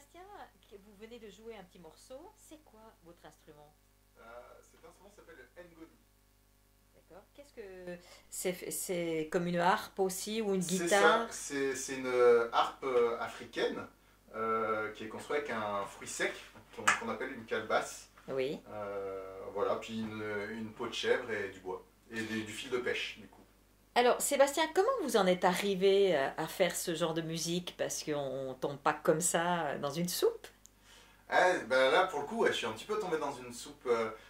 Sébastien, vous venez de jouer un petit morceau. C'est quoi votre instrument? Cet instrument s'appelle le ngoni. D'accord. Qu'est-ce que c'est comme une harpe aussi ou une C'est ça, guitare? c'est une harpe africaine qui est construite avec un fruit sec qu'on appelle une calebasse. Oui. Voilà, puis une peau de chèvre et du bois. Et du fil de pêche, du coup. Alors, Sébastien, comment vous en êtes arrivé à faire ce genre de musique? Parce qu'on tombe pas comme ça dans une soupe. Ah, ben là, pour le coup, ouais, je suis un petit peu tombé dans une soupe.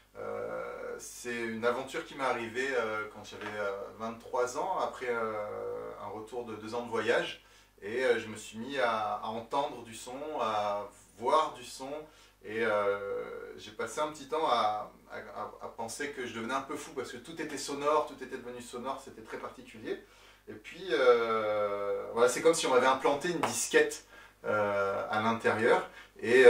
C'est une aventure qui m'est arrivée quand j'avais 23 ans, après un retour de 2 ans de voyage. Et je me suis mis à entendre du son, à voir du son. Et j'ai passé un petit temps à penser que je devenais un peu fou parce que tout était sonore, tout était devenu sonore, c'était très particulier. Et puis, voilà, c'est comme si on avait implanté une disquette à l'intérieur. Et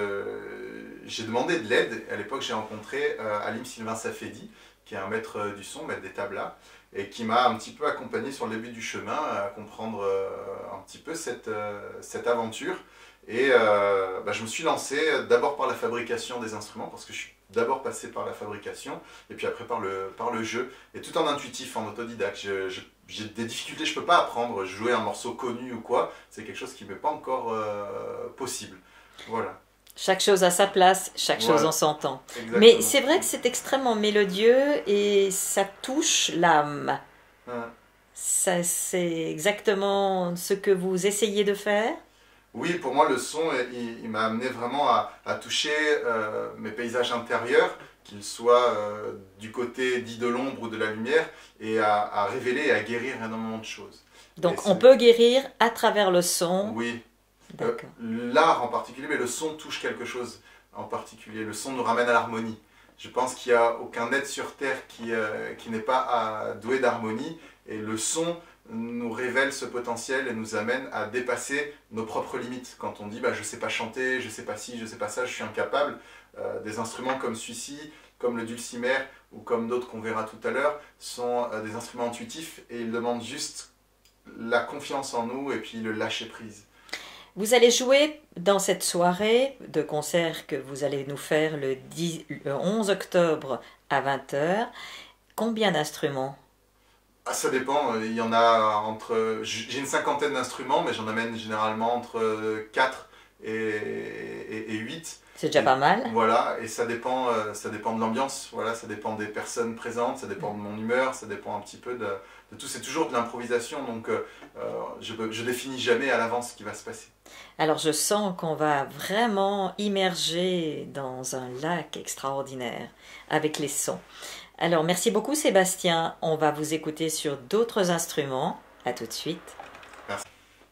j'ai demandé de l'aide. À l'époque, j'ai rencontré Halim Sylvain Safedi, qui est un maître du son, maître des tablas, et qui m'a un petit peu accompagné sur le début du chemin à comprendre un petit peu cette aventure. Et bah, je me suis lancé d'abord par la fabrication des instruments, parce que je suis d'abord passé par la fabrication, et puis après par le jeu, et tout en intuitif, en autodidacte. J'ai des difficultés, je ne peux pas apprendre, jouer un morceau connu ou quoi, c'est quelque chose qui ne m'est pas encore possible. Voilà. Chaque chose à sa place, chaque chose Voilà, en son temps. Mais exactement. c'est vrai que c'est extrêmement mélodieux et ça touche l'âme. Hein. Ça, c'est exactement ce que vous essayez de faire. Oui, pour moi, le son, il m'a amené vraiment à toucher mes paysages intérieurs, qu'ils soient du côté dit de l'ombre ou de la lumière, et à révéler et à guérir énormément de choses. Et Donc on peut guérir à travers le son. oui, D'accord. l'art en particulier, mais le son touche quelque chose en particulier. Le son nous ramène à l'harmonie. Je pense qu'il n'y a aucun être sur Terre qui n'est pas doué d'harmonie, et le son nous révèle ce potentiel et nous amène à dépasser nos propres limites. Quand on dit bah, je ne sais pas chanter, je ne sais pas ci, je ne sais pas ça, je suis incapable, des instruments comme celui-ci, comme le dulcimer ou comme d'autres qu'on verra tout à l'heure, sont des instruments intuitifs et ils demandent juste la confiance en nous et puis le lâcher prise. Vous allez jouer dans cette soirée de concert que vous allez nous faire le 11 octobre à 20 heures. Combien d'instruments? Ah, ça dépend, il y en a entre... J'ai une cinquantaine d'instruments, mais j'en amène généralement entre 4 et 8. C'est déjà pas mal. Voilà, et ça dépend de l'ambiance, voilà, ça dépend des personnes présentes, ça dépend de mon humeur, ça dépend un petit peu de tout. C'est toujours de l'improvisation, donc je définis jamais à l'avance ce qui va se passer. Alors je sens qu'on va vraiment immerger dans un lac extraordinaire avec les sons. Alors merci beaucoup Sébastien, on va vous écouter sur d'autres instruments. À tout de suite. Merci.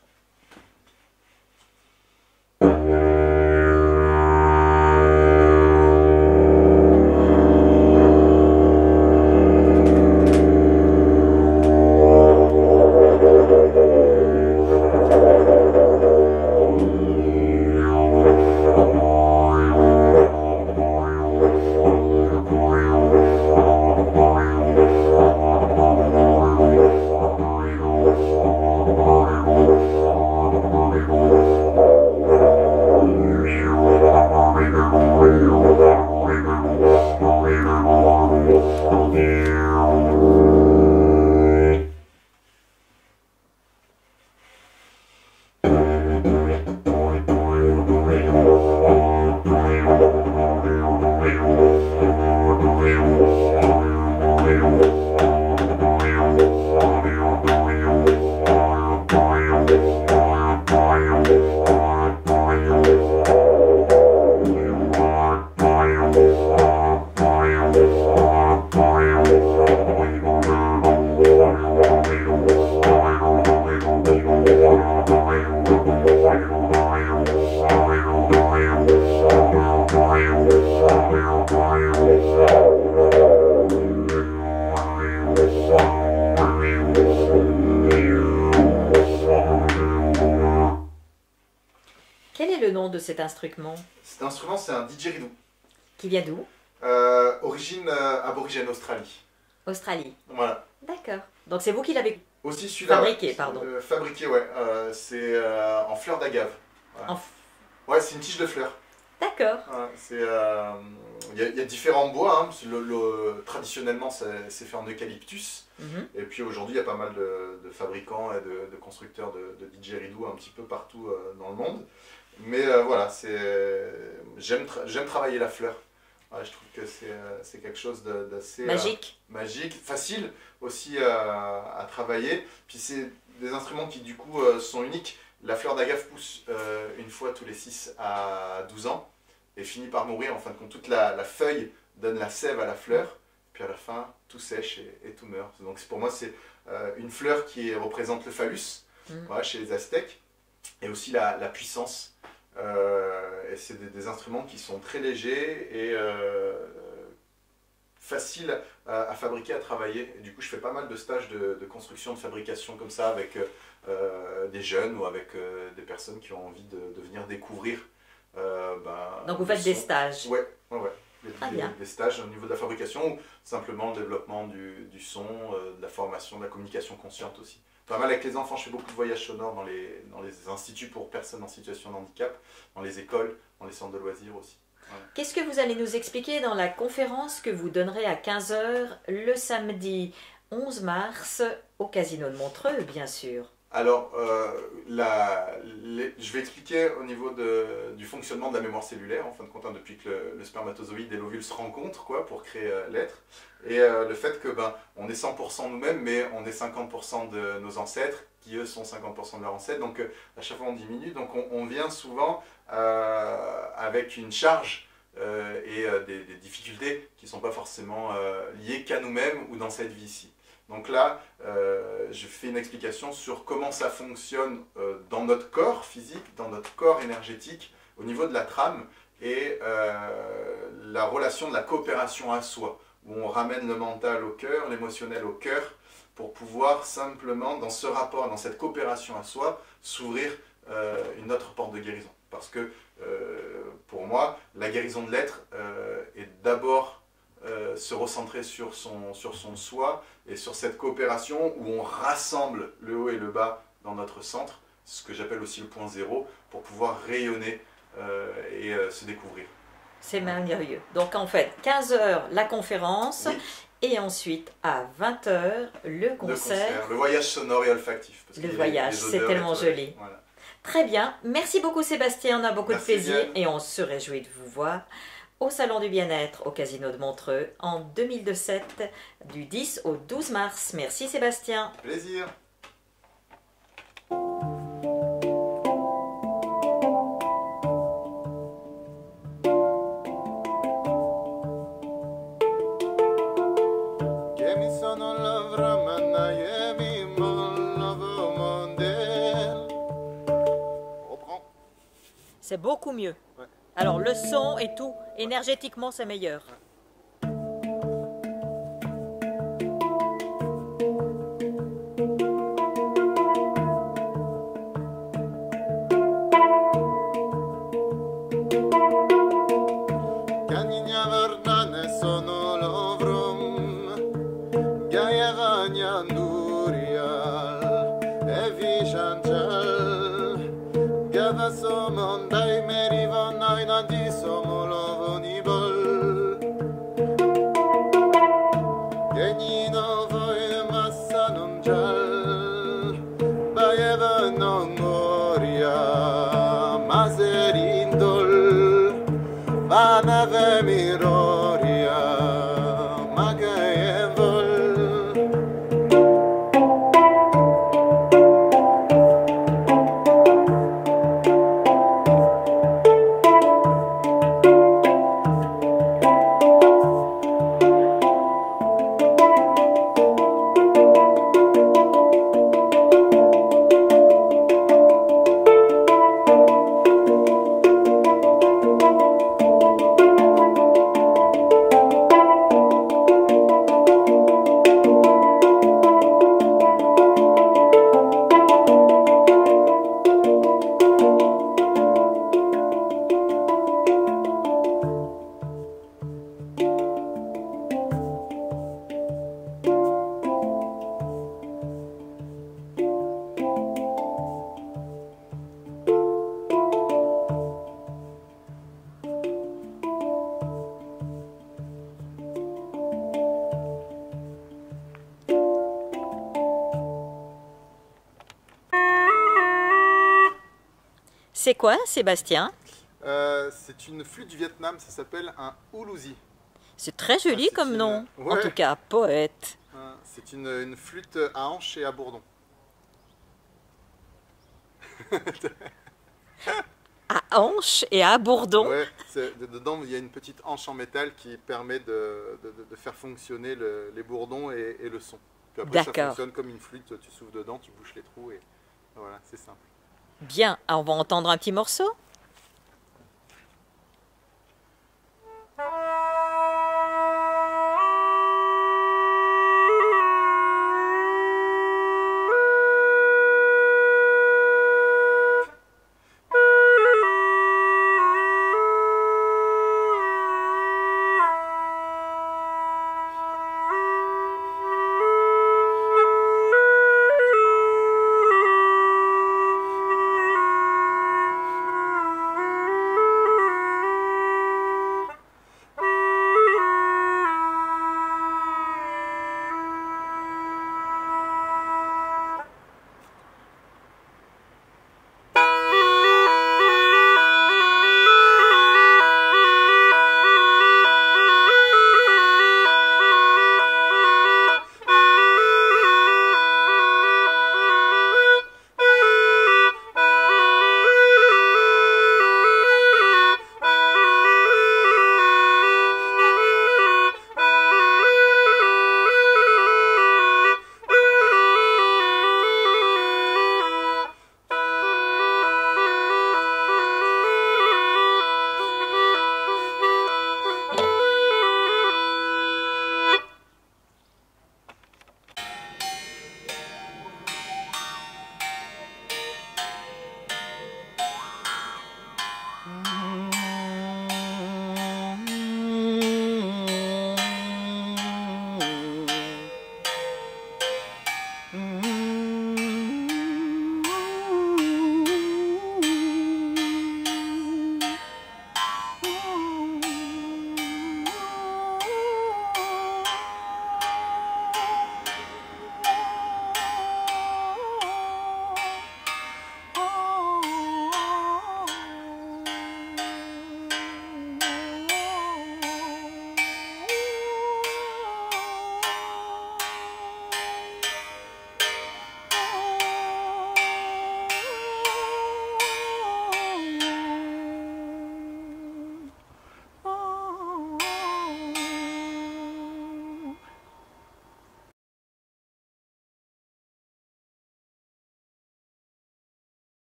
Quel est le nom de cet instrument? Cet instrument, c'est un didgeridoo. Qui vient d'où? Origine aborigène Australie. Australie. Voilà. D'accord. Donc c'est vous qui l'avez Aussi celui-là. fabriqué, ouais. pardon. Fabriqué, ouais. C'est en fleur d'agave. Voilà. En- Ouais, Ouais, c'est une tige de fleurs. D'accord. Voilà, y a différents bois. Hein. Traditionnellement, c'est fait en eucalyptus. Mhm. Et puis aujourd'hui, il y a pas mal de fabricants et de constructeurs de didgeridoo un petit peu partout dans le monde. Mais voilà, j'aime travailler la fleur. Ouais, je trouve que c'est quelque chose d'assez Magique. magique, facile aussi à travailler. Puis c'est des instruments qui du coup sont uniques. La fleur d'agave pousse une fois tous les 6 à 12 ans et finit par mourir. En fin de compte, toute la feuille donne la sève à la fleur. Puis à la fin, tout sèche et tout meurt. Donc pour moi, c'est une fleur qui représente le phallus, voilà, chez les Aztèques, et aussi la puissance. Et c'est des instruments qui sont très légers et faciles à fabriquer, à travailler. Et du coup, je fais pas mal de stages de construction, de fabrication comme ça avec des jeunes ou avec des personnes qui ont envie de venir découvrir. Donc vous faites des stages. Ouais. Des stages au niveau de la fabrication ou simplement le développement du son, de la formation, de la communication consciente aussi. Pas mal avec les enfants, je fais beaucoup de voyages sonores dans les instituts pour personnes en situation de handicap, dans les écoles, dans les centres de loisirs aussi. Voilà. Qu'est-ce que vous allez nous expliquer dans la conférence que vous donnerez à 15 h le samedi 11 mars au Casino de Montreux, bien sûr? Alors, je vais expliquer au niveau du fonctionnement de la mémoire cellulaire, en fin de compte, hein, depuis que le spermatozoïde et l'ovule se rencontrent pour créer l'être. Et le fait que on est 100% nous-mêmes, mais on est 50% de nos ancêtres, qui eux sont 50% de leurs ancêtres. Donc à chaque fois on diminue, donc on vient souvent avec une charge et des difficultés qui ne sont pas forcément liées qu'à nous-mêmes ou dans cette vie-ci. Donc là, je fais une explication sur comment ça fonctionne dans notre corps physique, dans notre corps énergétique, au niveau de la trame, et la relation de la coopération à soi, où on ramène le mental au cœur, l'émotionnel au cœur, pour pouvoir simplement, dans ce rapport, dans cette coopération à soi, s'ouvrir une autre porte de guérison. Parce que, pour moi, la guérison de l'être est d'abord se recentrer sur son soi et sur cette coopération où on rassemble le haut et le bas dans notre centre, ce que j'appelle aussi le point zéro, pour pouvoir rayonner et se découvrir. C'est merveilleux. Donc en fait, 15 h la conférence, Oui. Et ensuite à 20 h le concert. Le voyage sonore et olfactif. Parce Le qu'il y a voyage, les c'est odeurs tellement et tout. joli. Voilà. Très bien. Merci beaucoup Sébastien, on a beaucoup Merci de plaisir bien. et on se réjouit de vous voir au Salon du Bien-être au Casino de Montreux en 2017 du 10 au 12 mars. Merci Sébastien. Plaisir. C'est beaucoup mieux. Ouais. Alors le son et tout, énergétiquement c'est meilleur. C'est quoi, Sébastien? C'est une flûte du Vietnam, ça s'appelle un Uluzi. C'est très joli comme nom. En tout cas, poète. C'est une flûte à hanche et à bourdon. À hanche et à bourdon. Ouais, dedans il y a une petite hanche en métal qui permet de faire fonctionner les bourdons et le son. Puis après ça fonctionne comme une flûte, tu souffles dedans, tu bouches les trous et voilà, c'est simple. Bien, on va entendre un petit morceau.